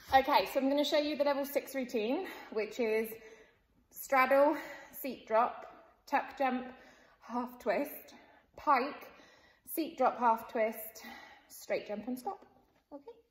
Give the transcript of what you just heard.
Okay, so I'm going to show you the level 6 routine, which is straddle, seat drop, tuck jump, half twist, pike, seat drop, half twist, straight jump and stop. Okay.